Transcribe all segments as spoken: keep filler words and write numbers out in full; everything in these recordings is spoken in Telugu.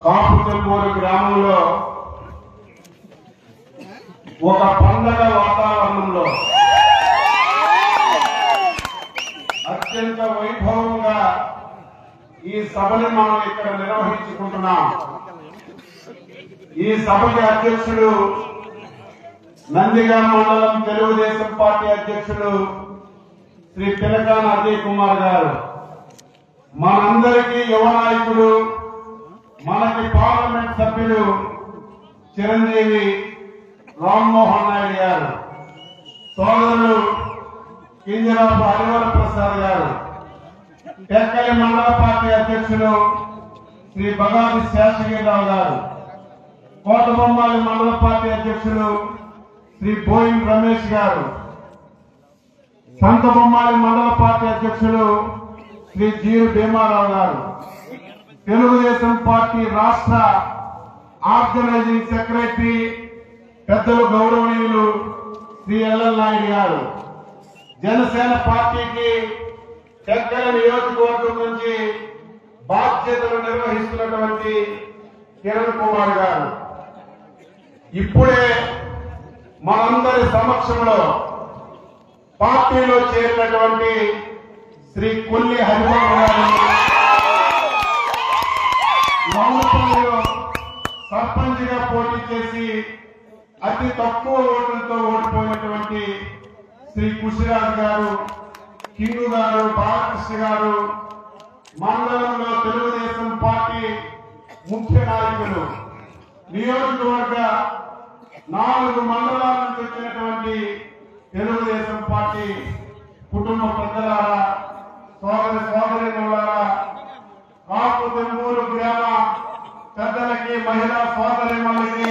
కాపుచెంబూరు గ్రామంలో ఒక పండగ వాతావరణంలో అత్యంత వైభవంగా ఈ సభని మనం ఇక్కడ నిర్వహించుకుంటున్నాం. ఈ సభకి అధ్యక్షుడు నందిగామ మండలం తెలుగుదేశం పార్టీ అధ్యక్షుడు శ్రీ పిలకాన అజయ్ కుమార్ గారు, మనందరికీ యువ నాయకుడు, మనకి పార్లమెంట్ సభ్యులు చిరంజీవి రామ్మోహన్ నాయుడు గారు, సోదరులు కింజరాపు హరివర ప్రసాద్ గారు, టెక్కలి మండల పార్టీ అధ్యక్షులు శ్రీ బగాది శేషగిరిరావు గారు, కోటబొమ్మాలి మండల పార్టీ అధ్యక్షులు శ్రీ బోయిన్ రమేష్ గారు, సంతబొమ్మాలి మండల పార్టీ అధ్యక్షులు శ్రీ జీరు భీమారావు గారు, తెలుగుదేశం పార్టీ రాష్ట్ర ఆర్గనైజింగ్ సెక్రటరీ పెద్దలు గౌరవనీయులు శ్రీ ఎల్ఎల్ నాయుడు గారు, జనసేన పార్టీకి టెక్కలి నియోజకవర్గం నుంచి బాధ్యతలు నిర్వహిస్తున్నటువంటి కిరణ్ కుమార్ గారు, ఇప్పుడే మనందరి సమక్షంలో పార్టీలో చేరినటువంటి శ్రీ కొల్లి హరిబాబు గారు, మౌనపల్లిలో సర్పంచ్ గా పోటీ చేసి అతి తక్కువ ఓట్లతో ఓడిపోయినటువంటి శ్రీ కుషిరాజ్ గారు, కింగు గారు, బాలకృష్ణ గారు, మండలంలో తెలుగుదేశం పార్టీ ముఖ్య నాయకులు, నియోజకవర్గ నాలుగు మండలాల నుంచి వచ్చినటువంటి తెలుగుదేశం పార్టీ కుటుంబ పెద్దలారా, సోదరి సోదరిమణులారా, కాపుచెంబూరు గ్రామ పెద్దలకి, మహిళా సోదరిమణులకి,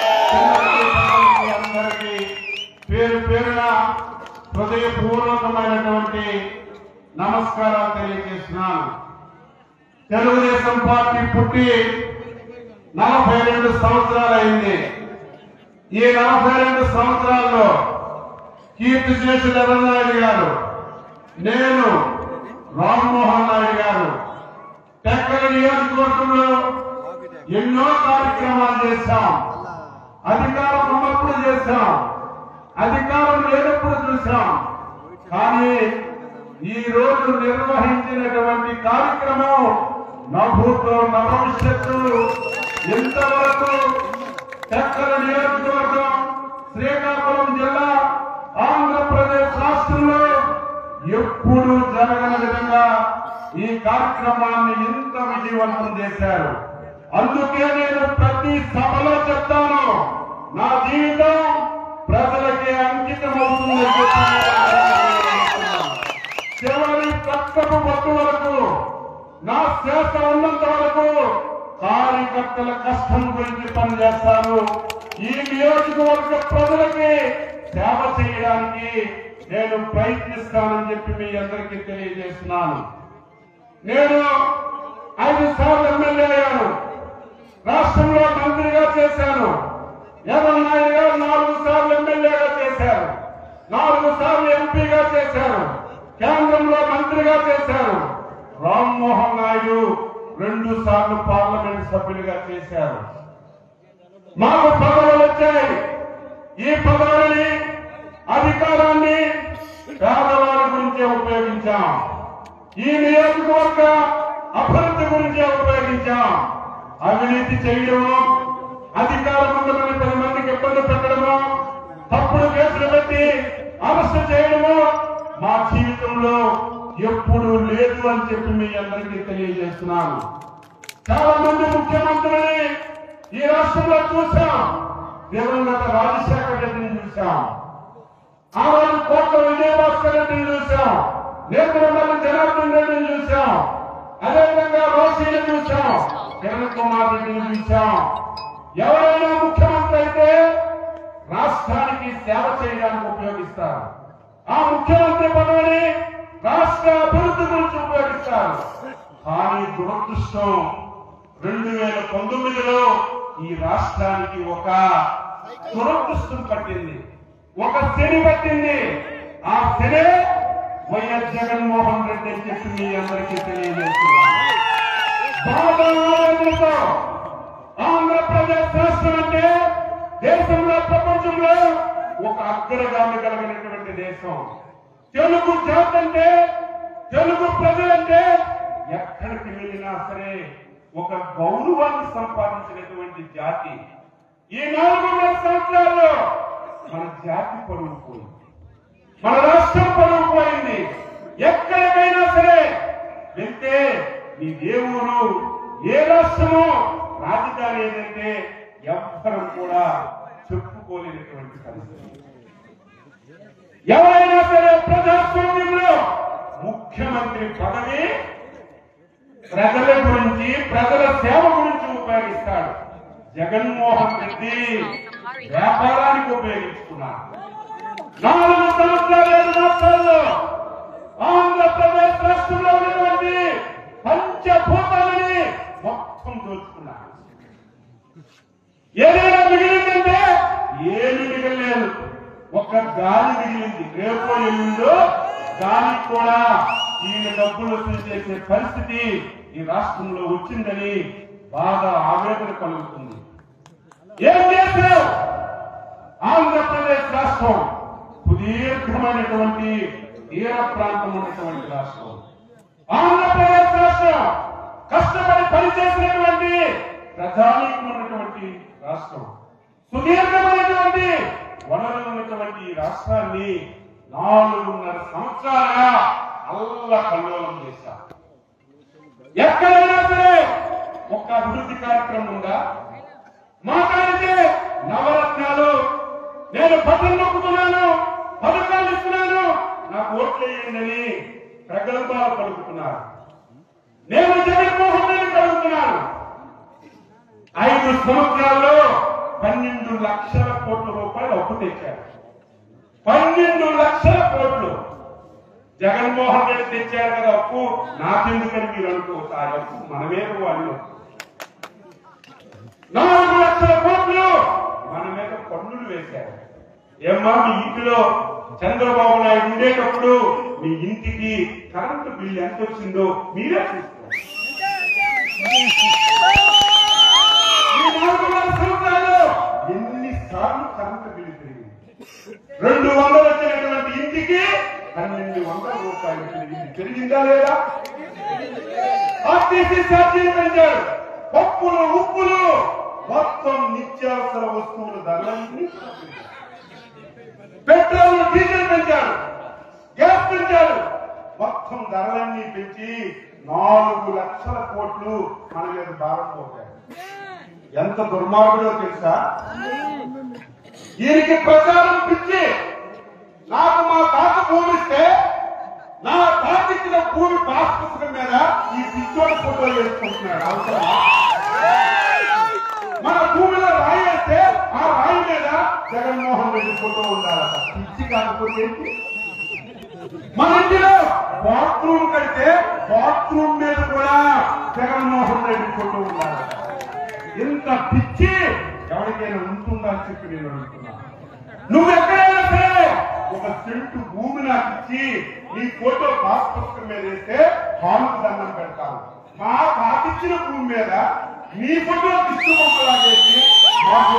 అందరికీ పేరు పేరున హృదయపూర్వకమైనటువంటి నమస్కారాలు తెలియజేస్తున్నాను. తెలుగుదేశం పార్టీ పుట్టి నలభై రెండు సంవత్సరాలు అయింది. ఈ నలభై రెండు సంవత్సరాల్లో కీర్తి శేషులు ఎర్రనాయుడు గారు, నేను రామ్మోహన్ నాయుడు గారు టెక్కలి నియోజకవర్గంలో ఎన్నో కార్యక్రమాలు చేశాం. అధికారం ఉన్నప్పుడు చేశాం, అధికారం లేనప్పుడు చూశాం. కానీ ఈ రోజు నిర్వహించినటువంటి కార్యక్రమం నభూతో నభవిష్యత్తు ఎంతవరకు టెక్కలి నియోజకవర్గం, శ్రీకాకుళం జిల్లా, ఆంధ్రప్రదేశ్ రాష్ట్రంలో ఎప్పుడు జరగని విధంగా ఈ కార్యక్రమాన్ని ఇంత విజయవంతం చేశారు. అందుకే నేను ప్రతి సభలో చెప్తాను, నా జీవితం ప్రజలకి అంకితం అవుతుంది. చివరి తక్కువ పట్టు వరకు, నా శ్వాస ఉన్నంత వరకు కార్యకర్తల కష్టం గురించి పనిచేస్తాను. ఈ నియోజకవర్గ ప్రజలకి సేవ చేయడానికి నేను ప్రయత్నిస్తానని చెప్పి మీ అందరికీ తెలియజేస్తున్నాను. నేను ఐదు సార్లు ఎమ్మెల్యే అయ్యాను, రాష్ట్రంలో మంత్రిగా చేశాను. ఎర్రనాయుడు గారు నాలుగు సార్లు ఎమ్మెల్యేగా చేశారు, నాలుగు సార్లు ఎంపీగా చేశారు, కేంద్రంలో మంత్రిగా చేశారు. రామ్మోహన్ నాయుడు రెండు సార్లు పార్లమెంట్ సభ్యులుగా చేశారు. మాకు పదవులు వచ్చాయి. ఈ పదవులని, అధికారాన్ని పేదవారి గురించే ఉపయోగించాం. ఈ నియోజకవర్గ అభివృద్ధి గురించే ఉపయోగించాం. అవినీతి చేయడము, అధికారం ఉందని పది మందికి ఇబ్బంది పెట్టడము, తప్పుడు కేసులు పెట్టి అరెస్టు చేయడము మా జీవితంలో ఎప్పుడు లేదు అని చెప్పి మీ అందరికీ తెలియజేస్తున్నాను. చాలా మంది ముఖ్యమంత్రులని ఈ రాష్ట్రంలో చూశాం. దివంగత రాజశేఖర రెడ్డిని చూశాం, ఆ రోజు కోట్ల విజయభాస్కర్ రెడ్డిని చూశాం, నేత్రమల్లి జనార్దన్ రెడ్డిని చూశాం, అదేవిధంగా రోసీని చూశాం, కిరణ్ కుమార్ రెడ్డిని చూశాం. ఎవరైనా ముఖ్యమంత్రి అయితే రాష్ట్రానికి సేవ చేయడానికి ఉపయోగిస్తారు. ఆ ముఖ్యమంత్రి పదవిని రాష్ట్ర అభివృద్ధి గురించి ఉపయోగిస్తారు. కానీ దురదృష్టం, రెండు వేల పంతొమ్మిదిలో ఈ రాష్ట్రానికి ఒక దురదృష్టం పట్టింది, ఒక శని పట్టింది. ఆ శని వైఎస్ జగన్మోహన్ రెడ్డి అని చెప్పి మీ అందరికీ తెలియజేస్తున్నాను. బాగా ఆలోచనతో ఆంధ్రప్రదేశ్ రాష్ట్రం అంటే దేశంలో ప్రపంచంలో ఒక అగ్రగామి కలిగినటువంటి దేశం. తెలుగు జాతి అంటే, తెలుగు ప్రజలంటే ఎక్కడికి వెళ్ళినా సరే ఒక గౌరవాన్ని సంపాదించినటువంటి జాతి. ఈ నాలుగున్నర సంవత్సరాల్లో మన జాతి పరువు పోయింది, మన రాష్ట్రం పరువు పోయింది. ఎక్కడికైనా సరే వెళ్తే నీ దేవుడు ఏ రాష్ట్రమో రాజధాని ఏదంటే ఎవ్వరం కూడా చెప్పుకోలేనటువంటి పరిస్థితి. ఎవరైనా సరే ప్రజాస్వామ్యంలో ముఖ్యమంత్రి పదవి ప్రజల గురించి, ప్రజల సేవ గురించి ఉపయోగిస్తాడు. జగన్మోహన్ రెడ్డి వ్యాపారానికి ఉపయోగించుకున్నాడు. నాలుగు సంవత్సరాలు ఏడు రాష్ట్రాల్లో ఆంధ్రప్రదేశ్ రాష్ట్రంలో ఉన్నటువంటి పంచభూతాలని మొత్తం దోచుకున్నాడు. ఏదైనా మిగిలిందంటే ఏమి మిగిలేదు, ఒక గాలి మిగిలింది. రేపో ఎల్లుండో గాలికి కూడా ఈయన డబ్బులు వసూలు చేసే పరిస్థితి ఈ రాష్ట్రంలో వచ్చిందని బాగా ఆవేదన కలుగుతుంది. ఏం చేశారు? ఆంధ్రప్రదేశ్ రాష్ట్రం సుదీర్ఘమైనటువంటి తీర ప్రాంతం ఉన్నటువంటి రాష్ట్రం. ఆంధ్రప్రదేశ్ రాష్ట్రం కష్టపడి పనిచేసినటువంటి ప్రజానీకం ఉన్నటువంటి రాష్ట్రం. సుదీర్ఘమైనటువంటి వనరులు ఉన్నటువంటి ఈ రాష్ట్రాన్ని నాలుగున్నర సంవత్సరాలుగా అల్ల కల్లోలం చేశారు. ఎక్కడైనా సరే ఒక అభివృద్ధి కార్యక్రమం ఉందా? మాట్లాడితే నవరత్నాలు, నేను బటన్ నొక్కుతున్నాను, పథకాలు ఇస్తున్నాను, నాకు ఓట్లు వేయండి ప్రగల్భాలు పలుకుతున్నారు. నేను జగన్మోహన్ రెడ్డి కలుగుతున్నాను. ఐదు సంవత్సరాల్లో పన్నెండు లక్షల కోట్ల రూపాయలు అప్పు తెచ్చారు. పన్నెండు లక్షల కోట్లు జగన్మోహన్ రెడ్డి తెచ్చారు కదా అప్పు. నాకెందుకని మీరు అనుకోవచ్చు, ఆ అప్పు మనమే వాళ్ళు. నాలుగు లక్షల కోట్లు మన మీద పన్నులు వేశారు. ఏమ్మా మీ ఇంటిలో చంద్రబాబు నాయుడు ఉండేటప్పుడు మీ ఇంటికి కరెంటు బిల్లు ఎంత వచ్చిందో మీరే చూసుకోండి. ఈ నాలుగున్నర సంవత్సరాలు ఎన్నిసార్లు కరెంటు బిల్లు పెరిగింది? రెండు వందలు వచ్చినటువంటి ఇంటికి పన్నెండు వందల రూపాయలు పెరిగింది. పెరిగిందా లేదా? ఆర్టీసీ ఛార్జీలు పెంచారు. పప్పులు, ఉప్పులు, మొత్తం నిత్యావసర వస్తువుల ధరలన్నీ పెట్రోల్, డీజిల్ పెంచారు, గ్యాస్ పెంచారు. మొత్తం ధరలన్నీ పెంచి నాలుగు లక్షల కోట్లు మన మీద భారం పోతారు. ఎంత దుర్మార్గుడో తెలుసా? దీనికి ప్రచారం పిచ్చి. నాకు మా తాత భూమి ఇస్తే నా తాత ఇచ్చిన భూమి పాస్ పుస్తకం మీద ఈ పిచ్చోడి ఫోటో వేసుకుంటున్నాడు. అవసరమా? మన భూమిలో రాయి వేస్తే ఆ రాయి మీద జగన్మోహన్ రెడ్డి ఫోటో ఉండాలట. పిచ్చి కాకపోతే మన ఇంటిలో బాత్రూమ్ కడితే బాత్రూమ్ మీద కూడా జగన్మోహన్ రెడ్డి ఫోటో ఉండాలట. ఇంత పిచ్చి ఎవరికైనా ఉంటుందని చెప్పి నేను అడుగుతున్నా. నువ్వు ఎక్కడైనా సరే ఒక సెంటు భూమి నాకు ఇచ్చి నీ ఫోటో పాస్ పుస్తకం మీద వేస్తే హాలుకు దండం పెడతాను. మా పాతిచ్చిన భూమి మీద నీ ఫోటో ఇష్టమలా చేసి మాకు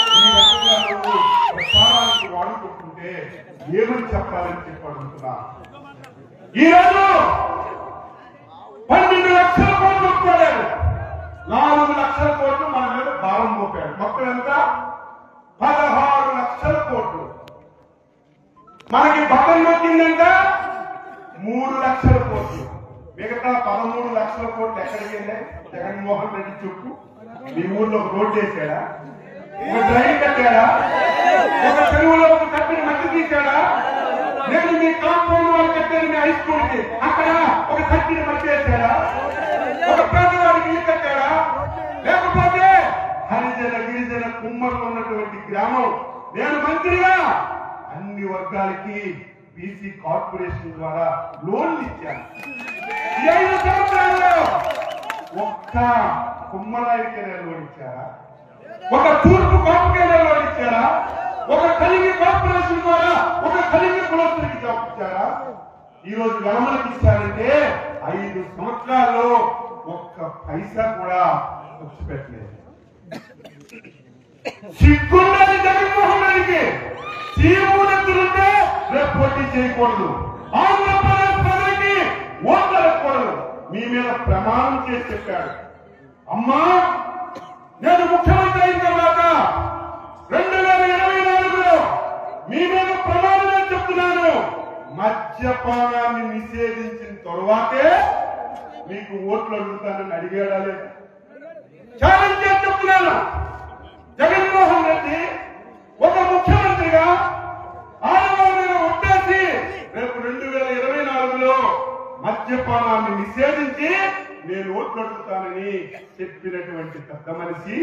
ప్రచారానికి వాడుకుంటుంటే ఏమని చెప్పాలని చెప్పి అడుగుతున్నా. ఈరోజు పన్నెండు లక్షల కోట్లు ఒప్పుకోలేదు. నాలుగు లక్షల కోట్లు మన మీద భారం మోపాడు. మొత్తం ఎంత? పదహారు లక్షల కోట్లు. మనకి బటన్ నొక్కిందంట మూడు లక్షల కోట్లు. మిగతా పదమూడు లక్షల కోట్లు ఎక్కడికి వెళ్ళాయి? జగన్మోహన్ రెడ్డి చెప్పు. మీ ఊర్లో ఒక రోడ్డు వేసాడా? ఒక డ్రైన్ కట్టాడా? ఒక చెరువులో ఒక కట్టిన మట్టి తీశాడా? నేను మీ కాంపౌండ్ వాళ్ళు కట్టాను మీ హై స్కూల్కి, అక్కడ ఒక కట్టిన మట్టి వేసాడా? ఒక పేదవాడికి ఇల్లు కట్టాడా? లేకపోతే హరిజన గిరిజన కుమ్మలు ఉన్నటువంటి గ్రామం నేను మంత్రిగా అన్ని వర్గాలకి బీసీ కార్పొరేషన్ ద్వారా లోన్లు ఇచ్చాను. ఈ ఐదు సంవత్సరాల్లో ఒక్క కుమ్మరాయికైనా లోన్ ఇచ్చారా? ఒక తూర్పు కాపుకైనా లోన్ ఇచ్చారా? ఒక కలిగి కార్పొరేషన్ ద్వారా ఒక కలిగి కులస్తుడికి ఇచ్చారా? ఈ రోజు వెలమలకి ఇచ్చారంటే ఐదు సంవత్సరాల్లో ఒక్క పైసా కూడా ఖర్చు పెట్టలేదు. సిగ్గుండాలి జగన్మోహన్ రెడ్డికి. సీఎం ఎత్తులుంటే రేపు పోటీ చేయకూడదు. ఆంధ్రప్రదేశ్ ప్రజలకి ఓట్లు అడగకూడదు. మీ మీద ప్రమాణం చేసి చెప్పాడు. అమ్మా, నేను ముఖ్యమంత్రి అయిన తర్వాత రెండు వేల ఇరవై నాలుగులో మీ మీద ప్రమాణం చెప్తున్నాను, మద్యపానాన్ని నిషేధించిన తరువాతే మీకు ఓట్లు అడుగుతానని అడిగాడా లేదా? ఛాలెంజ్ చేసి చెప్తున్నాను. జగన్మోహన్ రెడ్డి ఒక ముఖ్యమంత్రిగా ఆడవాళ్ళని ఒట్టేసి రేపు రెండు వేల ఇరవై నాలుగులో మద్యపానాన్ని నిషేధించి నేను ఓట్లు అడుగుతానని చెప్పినటువంటి పెద్ద మనిషి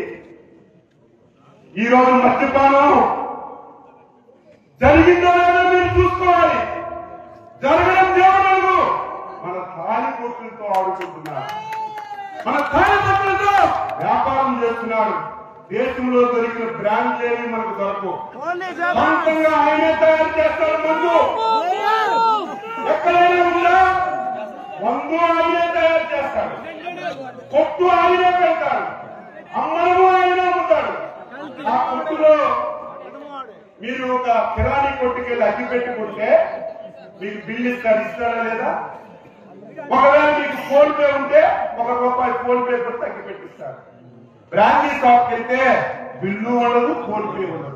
ఈ రోజు మద్యపానం జరిగిందో లేదో మీరు చూసుకోవాలి. జరగడం దేవుడు మన తాళి కొట్టులతో ఆడుకుంటున్నారు, మన తాళి కొట్టులతో వ్యాపారం చేస్తున్నారు. దేశంలో దొరికిన బ్రాండ్ ఏవి మనకు దొరకవు. సొంతంగా ఆయనే తయారు చేస్తారు. మందు ఎక్కడైనా ఉందా? మందు ఆయనే తయారు చేస్తాడు, కొట్టు ఆయనే పెడతాడు, అమ్మడము ఆయనే ఉంటాడు. ఆ కొట్టులో మీరు ఒక కిరాణీ కొట్టుకెళ్ళి అగ్గి పెట్టుకుంటే మీకు బిల్లు ఇస్తాడు, ఇస్తాడా లేదా? ఒకవేళ మీకు ఫోన్ పే ఉంటే ఒక రూపాయి ఫోన్ పే కూడా తగ్గి పెట్టిస్తాడు. బ్రాండీ షాప్కి వెళ్తే బిల్లు ఉండదు, ఫోన్ పే ఉండదు.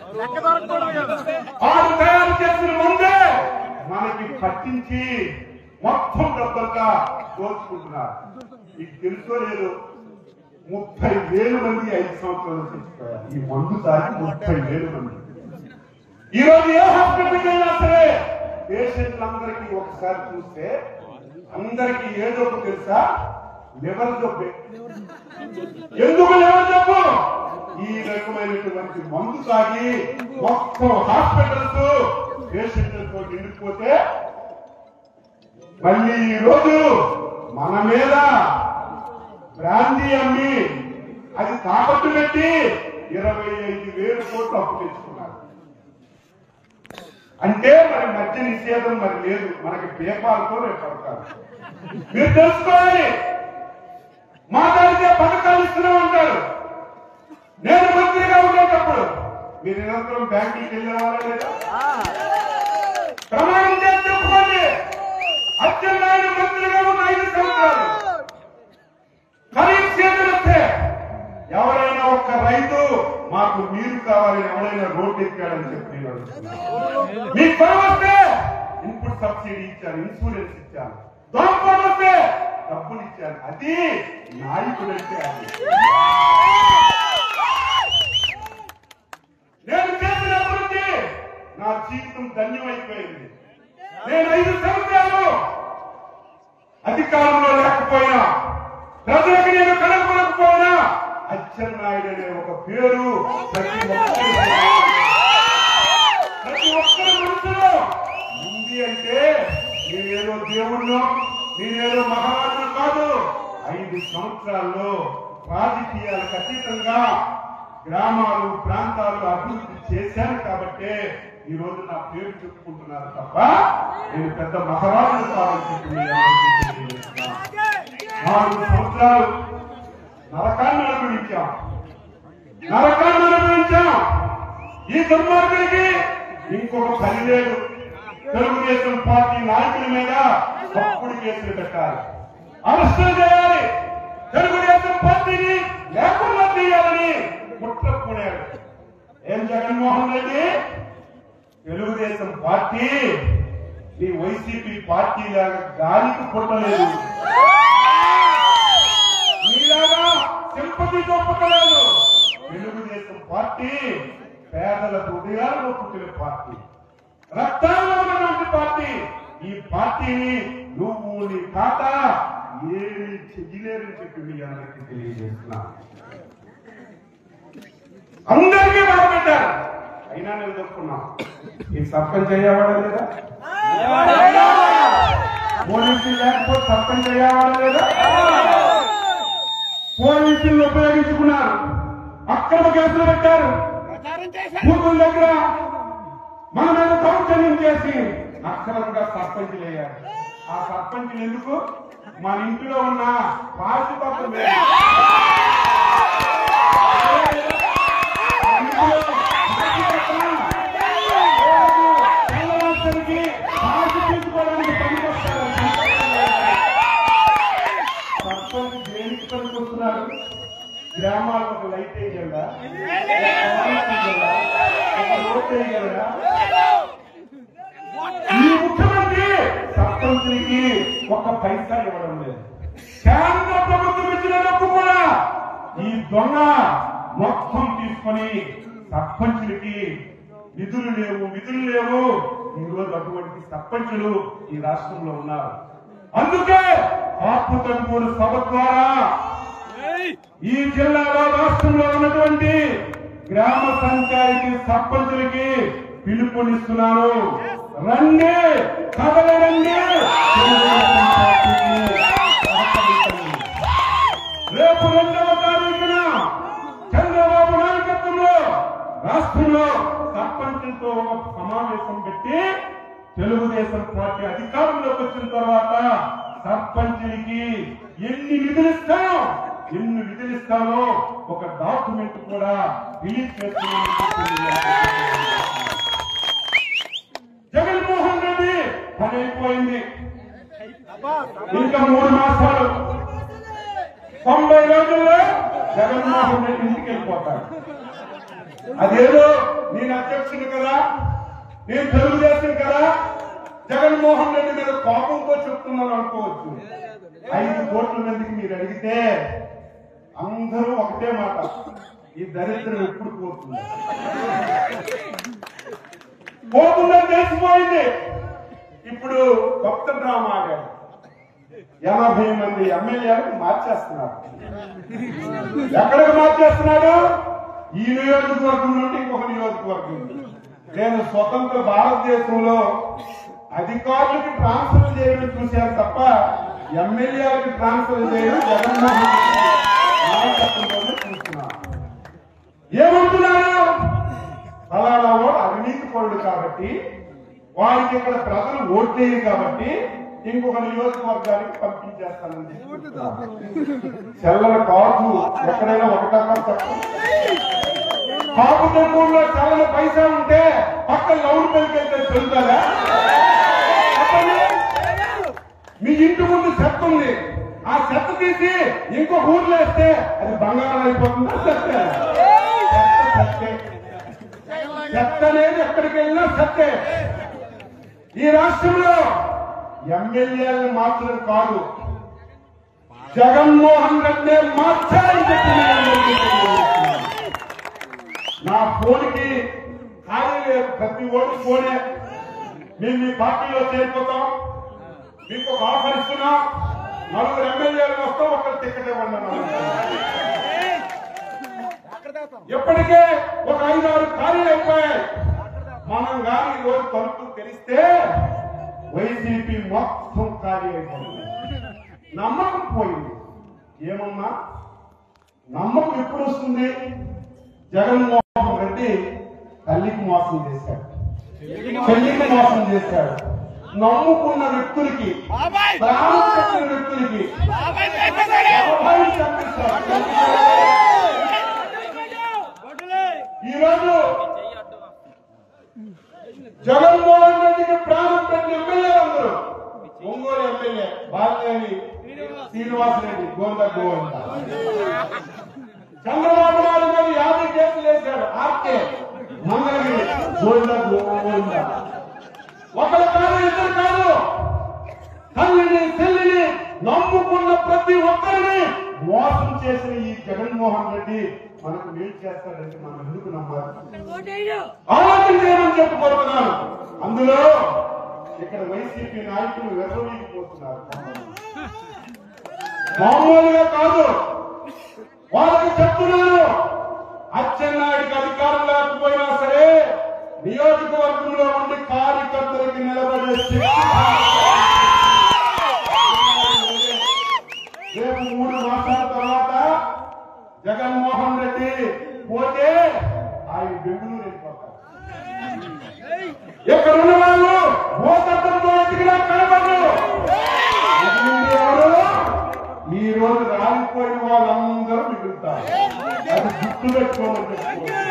వారు తయారు చేసిన ముందే మనకి పట్టించి మొత్తం డబ్బంతా దోచుకుంటున్నారు. మీకు తెలుసో లేదు, ముప్పై వేలు మంది ఐదు సంవత్సరాలు చచ్చిపోయారు ఈ మందు తాగి. ముప్పై వేలు మంది. ఈ రోజు ఏ హాస్పిటల్కి వెళ్ళినా సరే పేషెంట్లందరికీ ఒకసారి చూస్తే అందరికీ ఏ జబ్బు తెలుసా? లివర్ జబ్బే. ఎందుకు లివర్ జబ్బు? ఈ రకమైనటువంటి మందు తాగి మొత్తం హాస్పిటల్స్ పేషెంట్లతో నిండిపోతే మళ్ళీ ఈ రోజు మన మీద బ్రాండీ అమ్మి అది తాకట్టు పెట్టి ఇరవై ఐదు వేలు కోట్లు అప్పు తెచ్చుకున్నారు. అంటే మరి మద్య నిషేధం మరి లేదు, మనకి పేపాలతో రేపు పడతారు. మీరు తెలుసుకోవాలి. మాట్లాడితే పథకాలు ఇస్తున్నాం అంటారు. నేను మంత్రిగా ఉండేటప్పుడు మీరు నిరంతరం బ్యాంకుకి వెళ్ళేవాళ్ళ లేదా? ప్రమాణం చేసి చెప్పుకోండి. అచ్చెన్నాయుడు మంత్రిగా ఉన్న ఐదు సంవత్సరాలు ఖరీఫ్ సీజన్ వస్తే ఎవరైనా ఒక్క రైతు మాకు నీరు కావాలని ఎవరైనా రోడ్డు ఎక్కాడని చెప్పి మీకు పని వస్తే ఇన్పుట్ సబ్సిడీ ఇచ్చాను, ఇన్సూరెన్స్ ఇచ్చాను, దోమపాటు వస్తే డబ్బులు ఇచ్చాను. అది నాయకుడంటే అది. నేను చేసిన అభివృద్ధి నా జీవితం ధన్యమైపోయింది. నేను ఐదు సంవత్సరాలు అధికారంలో లేకపోయినా, ప్రజలకు నేను కనపడకపోయినా అచ్చెన్నాయుడు అనే ఒక పేరు ప్రతి ఒక్కరి ప్రతి ఒక్కరి మనసులో ఉంది. అంటే నేనేదో దేవుణ్ణో నేనేదో మహారాజు కాదు. ఐదు సంవత్సరాల్లో రాజకీయాలకు అతీతంగా గ్రామాలు ప్రాంతాలు అభివృద్ధి చేశాను కాబట్టే ఈ రోజు నా పేరు చెప్పుకుంటున్నారు తప్ప నేను పెద్ద మహారాజు కావాలని చెప్పి నాలుగు సంవత్సరాలు నరకాన్ని అనుభవించాం నరకాన్ని అనుభవించాం ఈ దుర్మార్గుడికి ఇంకొక పని లేదు. తెలుగుదేశం పార్టీ నాయకుల మీద తప్పుడు కేసులు పెట్టాలి, అరెస్టులు చేయాలి, తెలుగుదేశం పార్టీని లేకుండా చేయాలని కుట్ర పూనాడు. ఏం జగన్మోహన్ రెడ్డి, తెలుగుదేశం పార్టీ ఈ వైసీపీ పార్టీ లాగా గాలికి పుట్టలేదు, మీలాగా సింపతి చూపకలేదు. తెలుగుదేశం పార్టీ పేదల హృదయాల్లో పుట్టిన పార్టీ, రక్తాల్లో ఉన్నటువంటి పార్టీ. ఈ పార్టీని నువ్వు నీ తాత ఏమి చెయ్యలేరని చెప్పి మీ అందరికీ తెలియజేస్తున్నా. అందరికీ బాధపెట్టారు, అయినా నేను చెప్పుకున్నా. ఈ సర్పంచ్ అయ్యేవాడా లేదా? పోలీసులు లేకపోతే సర్పంచ్ అయ్యేవాడా లేదా? పోలీసులను ఉపయోగించుకున్నారు, అక్రమ కేసులు పెట్టారు, భూముల దగ్గర మన మీద దౌర్జన్యం చేసి అక్రమంగా సర్పంచ్లు అయ్యారు. ఆ సర్పంచ్లు ఎందుకు? మన ఇంట్లో ఉన్న పార్టీ పక్కన గ్రామాలకు ఒక లైట్ వేయగలరా? ఒక రోడ్ వేయగలరా? ఈ ముఖ్యమంత్రి సర్పంచులకి ఒక పైసా ఇవ్వడం లేదు. కేంద్ర ప్రభుత్వం ఇచ్చిన డబ్బు కూడా ఈ దొంగ మొత్తం తీసుకొని సర్పంచులకి నిధులు లేవు, విధులు లేవు. ఈ రోజు అటువంటి సర్పంచులు ఈ రాష్ట్రంలో ఉన్నారు. అందుకే ఆత్మతంపూరు సభ ద్వారా ఈ జిల్లాలో రాష్ట్రంలో ఉన్నటువంటి గ్రామ పంచాయతీ సర్పంచులకి పిలుపునిస్తున్నాను. రండి, కథలు రండి. రేపు రెండవ తారీఖున చంద్రబాబు నాయకత్వంలో రాష్ట్రంలో సర్పంచులతో ఒక సమావేశం పెట్టి తెలుగుదేశం పార్టీ అధికారంలోకి వచ్చిన తర్వాత సర్పంచులకి ఎన్ని నిధులు ఇస్తానో ఎన్ని నిధులు ఇస్తానో ఒక డాక్యుమెంట్ కూడా రిలీజ్ చేస్తున్నాను. జగన్మోహన్ రెడ్డి పని అయిపోయింది. ఇంకా మూడు మాసాలు తొంభై రోజుల్లో జగన్మోహన్ రెడ్డి ఇంటికి వెళ్ళిపోతాడు. అదేదో నేను అధ్యక్షుడు కదా, నేను తెలుగుదేశం కదా, జగన్మోహన్ రెడ్డి మీద కోపంతో చెప్తున్నాను అనుకోవచ్చు. ఐదు కోట్ల మందికి మీరు అడిగితే అందరూ ఒకటే మాట, ఈ దరిద్రం ఎప్పుడు పోతుంది పోతుందని తెలిసిపోయింది. ఇప్పుడు కొత్త డ్రామా ఆడాడు. ఎనభై మంది ఎమ్మెల్యేలకు మార్చేస్తున్నాడు. ఎక్కడికి మార్చేస్తున్నాడు? ఈ నియోజకవర్గం నుండి ఇంకొక నియోజకవర్గం. నేను స్వతంత్ర భారతదేశంలో అధికారులకి ట్రాన్స్ఫర్ చేయడం చూశాను తప్ప ఎమ్మెల్యేలకు ట్రాన్స్ఫర్ చేయడం జగన్మోహన్ నాయకత్వంలోనే చూస్తున్నాను. ఏమంటున్నారు? ఫలానా వాడు అవినీతి పరుడు కాబట్టి, వారికి ఇక్కడ ప్రజలు ఓట్లేరు కాబట్టి ఇంకొక నియోజకవర్గానికి పంపించేస్తానని చెల్లల కాపు ఎక్కడైనా ఒకటా తక్కువ. కాపు తెంపూరులో చల్లన పైసా ఉంటే పక్క లౌడ్ పెరిగితే చెల్లుతారా? మీ ఇంటి ముందు చెత్త ఉంది, ఆ చెత్త తీసి ఇంకో ఊర్లో వేస్తే అది బంగారం అయిపోతుందా? చెత్త చెత్తే చెత్త అనేది ఎక్కడికి వెళ్ళినా చెత్తే. ఈ రాష్ట్రంలో ఎమ్మెల్యేలను మార్చడం కాదు, జగన్మోహన్ రెడ్డి మార్చాలని చెప్పి నా ఫోన్కి ఖాళీ లేదు. ప్రతి ఓటు ఫోనే. మేము మీ పార్టీలో చేరిపోతాం, మీకు ఒక ఆఫర్ ఇస్తున్నాం, నలుగురు ఎమ్మెల్యేలు వస్తాం, ఒకరు టికెట్ ఇవ్వండి. ఎప్పటికే ఒక ఐదారు ఖాళీ అయిపోయాయి. మనం కానీ ఈరోజు తలుపు తెలిస్తే వైసీపీ మొత్తం ఖాళీ అయిపోయింది. నమ్మకం పోయింది. ఏమన్నా నమ్మకం ఎప్పుడు వస్తుంది? జగన్మోహన్ రెడ్డి తల్లికి మోసం చేశాడు, చెల్లికి మోసం చేశాడు. నమ్ముకున్న వ్యక్తులకి, ప్రాణం పెట్టిన వ్యక్తులకి ఈరోజు జగన్మోహన్ రెడ్డికి ప్రాణం పెట్టిన ఎమ్మెల్యేలు అందరూ ఒంగోలు ఎమ్మెల్యే బాలినేని శ్రీనివాసరెడ్డి గోంద గోవింద, చంద్రబాబు నాయుడు గారు యాభై కేసులు వేశాడు. ఆర్కే మంగళగిరి గోంద గోవింద. ఒకరు కాదు, ఇద్దరు కాదు, తల్లిని చెల్లిని నమ్ముకున్న ప్రతి ఒక్కరిని మోసం చేసిన ఈ జగన్మోహన్ రెడ్డి మనకు మేలు చేస్తాడంటే మనం ఎందుకు నమ్మాలి? ఆలోచన చేయమని చెప్పుకోరుతున్నాను. అందులో ఇక్కడ వైసీపీ నాయకులు వెర్రవీగిపోతున్నారు. మామూలుగా కాదు, వాళ్ళకి చెప్తున్నాను, అచ్చెన్నాయుడికి అధికారం లేకపోయినా సరే నియోజకవర్గంలో ఉండి కార్యకర్తలకి నిలబడే రేపు మూడు మాసాల తర్వాత జగన్మోహన్ రెడ్డి పోతే ఆయన బెంగళూరు వెళ్ళిపోతారు. ఇక్కడ ఉన్న వాళ్ళు భూతత్వంతో ఎదిగినా కనబడరు. ఈ రోజు రాలిపోయిన వాళ్ళందరూ మిగులుతారు. అది గుర్తు పెట్టుకోమని చెప్పుకోవాలి.